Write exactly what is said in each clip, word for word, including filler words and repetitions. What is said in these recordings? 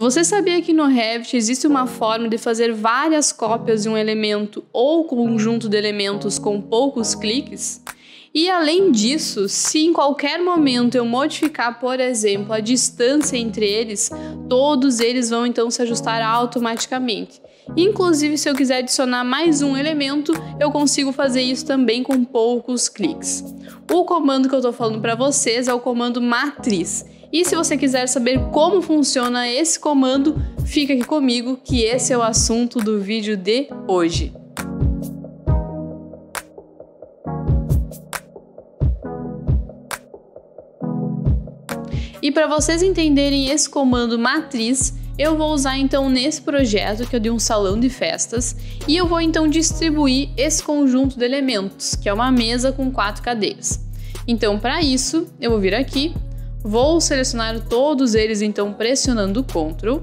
Você sabia que no Revit existe uma forma de fazer várias cópias de um elemento ou conjunto de elementos com poucos cliques? E além disso, se em qualquer momento eu modificar, por exemplo, a distância entre eles, todos eles vão então se ajustar automaticamente. Inclusive, se eu quiser adicionar mais um elemento, eu consigo fazer isso também com poucos cliques. O comando que eu estou falando para vocês é o comando matriz. E se você quiser saber como funciona esse comando, fica aqui comigo que esse é o assunto do vídeo de hoje. E para vocês entenderem esse comando matriz, eu vou usar então nesse projeto que é de um salão de festas e eu vou então distribuir esse conjunto de elementos, que é uma mesa com quatro cadeiras. Então para isso, eu vou vir aqui, vou selecionar todos eles então pressionando o control.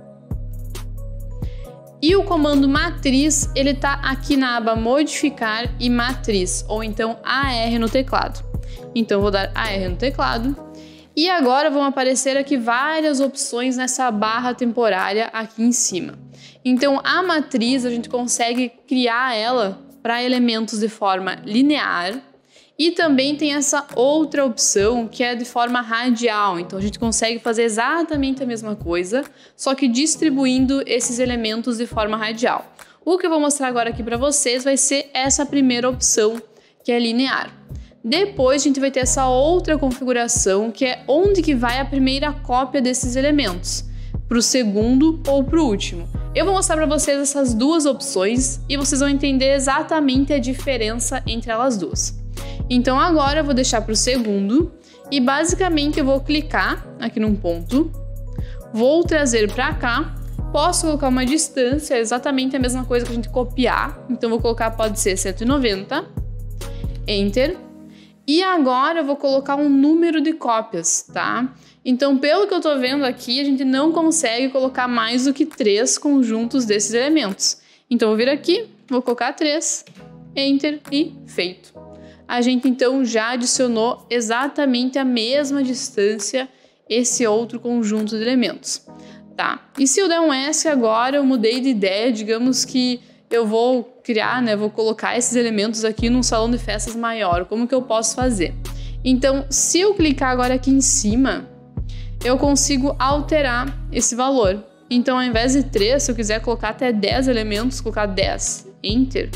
E o comando matriz, ele tá aqui na aba modificar e matriz, ou então A R no teclado. Então vou dar A R no teclado. E agora vão aparecer aqui várias opções nessa barra temporária aqui em cima. Então a matriz a gente consegue criar ela para elementos de forma linear e também tem essa outra opção que é de forma radial. Então a gente consegue fazer exatamente a mesma coisa, só que distribuindo esses elementos de forma radial. O que eu vou mostrar agora aqui para vocês vai ser essa primeira opção, que é linear. Depois a gente vai ter essa outra configuração, que é onde que vai a primeira cópia desses elementos, para o segundo ou para o último. Eu vou mostrar para vocês essas duas opções e vocês vão entender exatamente a diferença entre elas duas. Então agora eu vou deixar para o segundo e basicamente eu vou clicar aqui num ponto, vou trazer para cá, posso colocar uma distância, exatamente a mesma coisa que a gente copiar, então vou colocar, pode ser cento e noventa, Enter. E agora eu vou colocar um número de cópias, tá? Então, pelo que eu tô vendo aqui, a gente não consegue colocar mais do que três conjuntos desses elementos. Então, eu vou vir aqui, vou colocar três, Enter e feito. A gente, então, já adicionou exatamente a mesma distância esse outro conjunto de elementos, tá? E se eu der um S agora, eu mudei de ideia, digamos que eu vou criar, né, vou colocar esses elementos aqui num salão de festas maior. Como que eu posso fazer? Então, se eu clicar agora aqui em cima, eu consigo alterar esse valor. Então, ao invés de três, se eu quiser colocar até dez elementos, colocar dez, Enter,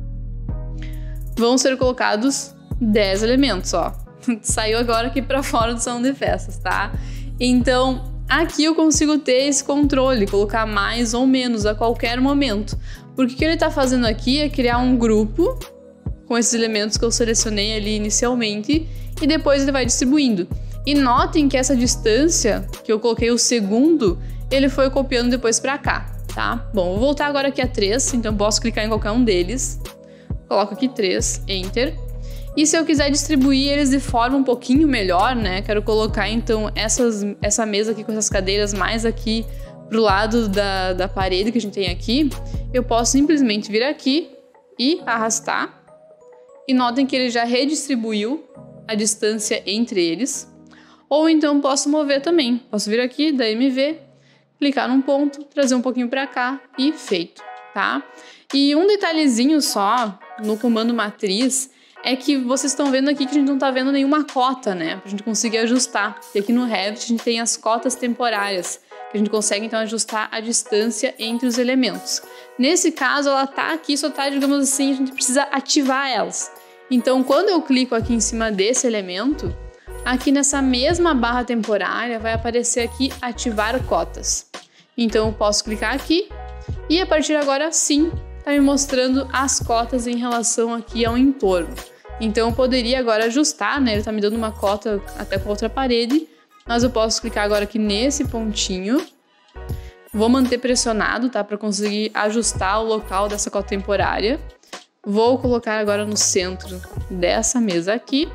vão ser colocados dez elementos, ó. Saiu agora aqui para fora do salão de festas, tá? Então, aqui eu consigo ter esse controle, colocar mais ou menos a qualquer momento. Porque o que ele está fazendo aqui é criar um grupo com esses elementos que eu selecionei ali inicialmente e depois ele vai distribuindo. E notem que essa distância que eu coloquei o segundo, ele foi copiando depois para cá, tá? Bom, vou voltar agora aqui a três, então posso clicar em qualquer um deles. Coloco aqui três, Enter. E se eu quiser distribuir eles de forma um pouquinho melhor, né? Quero colocar então essas, essa mesa aqui com essas cadeiras mais aqui pro lado da, da parede que a gente tem aqui, eu posso simplesmente vir aqui e arrastar. E notem que ele já redistribuiu a distância entre eles. Ou então posso mover também. Posso vir aqui, da M V, clicar num ponto, trazer um pouquinho para cá e feito, tá? E um detalhezinho só no comando matriz é que vocês estão vendo aqui que a gente não está vendo nenhuma cota, né? Pra gente conseguir ajustar. E aqui no Revit a gente tem as cotas temporárias, que a gente consegue então ajustar a distância entre os elementos. Nesse caso, ela tá aqui, só tá, digamos assim, a gente precisa ativar elas. Então, quando eu clico aqui em cima desse elemento, aqui nessa mesma barra temporária vai aparecer aqui ativar cotas. Então, eu posso clicar aqui e a partir de agora sim, tá me mostrando as cotas em relação aqui ao entorno. Então, eu poderia agora ajustar, né? Ele tá me dando uma cota até com outra parede, mas eu posso clicar agora aqui nesse pontinho. Vou manter pressionado, tá? Para conseguir ajustar o local dessa cota temporária. Vou colocar agora no centro dessa mesa aqui.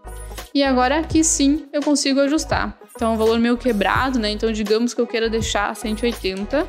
E agora aqui sim eu consigo ajustar. Então é um valor meio quebrado, né? Então digamos que eu queira deixar cento e oitenta.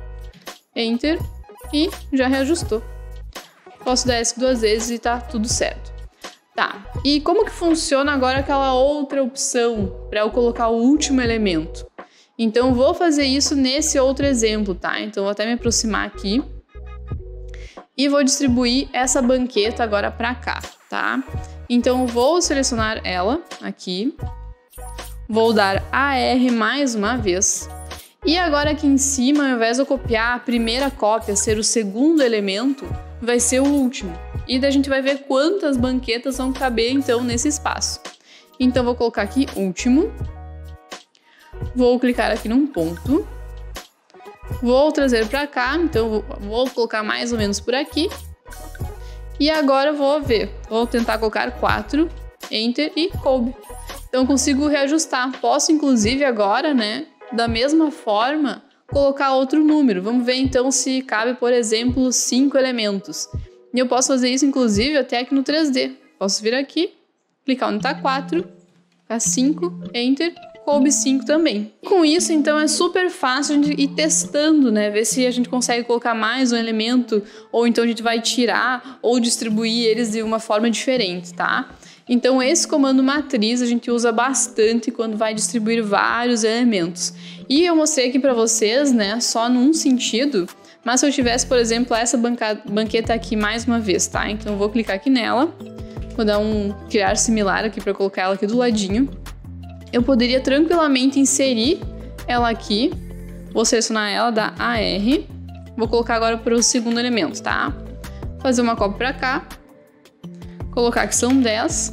Enter. E já reajustou. Posso dar ESC duas vezes e tá tudo certo. Tá, e como que funciona agora aquela outra opção para eu colocar o último elemento? Então, vou fazer isso nesse outro exemplo, tá? Então, vou até me aproximar aqui. E vou distribuir essa banqueta agora para cá, tá? Então, vou selecionar ela aqui. Vou dar A R mais uma vez. E agora aqui em cima, ao invés de eu copiar a primeira cópia ser o segundo elemento, vai ser o último. E daí a gente vai ver quantas banquetas vão caber, então, nesse espaço. Então, vou colocar aqui último. Vou clicar aqui num ponto. Vou trazer para cá, então vou colocar mais ou menos por aqui. E agora eu vou ver, vou tentar colocar quatro, Enter e coube. Então eu consigo reajustar. Posso inclusive agora, né, da mesma forma, colocar outro número. Vamos ver então se cabe, por exemplo, cinco elementos. E eu posso fazer isso inclusive até aqui no três D. Posso vir aqui, clicar onde está quatro, clicar cinco, Enter, coube cinco também. Com isso, então, é super fácil de ir testando, né? Ver se a gente consegue colocar mais um elemento, ou então a gente vai tirar ou distribuir eles de uma forma diferente, tá? Então, esse comando matriz a gente usa bastante quando vai distribuir vários elementos. E eu mostrei aqui para vocês, né, só num sentido, mas se eu tivesse, por exemplo, essa banca banqueta aqui mais uma vez, tá? Então, eu vou clicar aqui nela, vou dar um criar similar aqui para colocar ela aqui do ladinho. Eu poderia tranquilamente inserir ela aqui, vou selecionar ela, dar A R, vou colocar agora para o segundo elemento, tá? Fazer uma cópia para cá, colocar que são dez,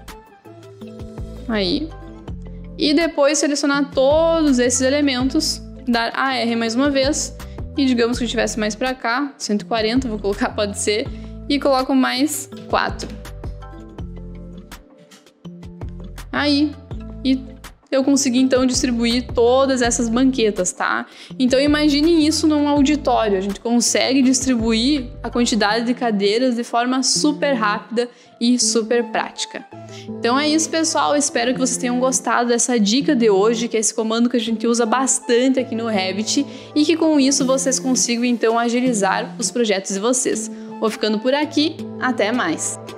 aí, e depois selecionar todos esses elementos, dar A R mais uma vez, e digamos que eu tivesse mais para cá, cento e quarenta, vou colocar, pode ser, e coloco mais quatro. Aí, e eu consegui então distribuir todas essas banquetas, tá? Então imagine isso num auditório, a gente consegue distribuir a quantidade de cadeiras de forma super rápida e super prática. Então é isso, pessoal, espero que vocês tenham gostado dessa dica de hoje, que é esse comando que a gente usa bastante aqui no Revit, e que com isso vocês consigam então agilizar os projetos de vocês. Vou ficando por aqui, até mais!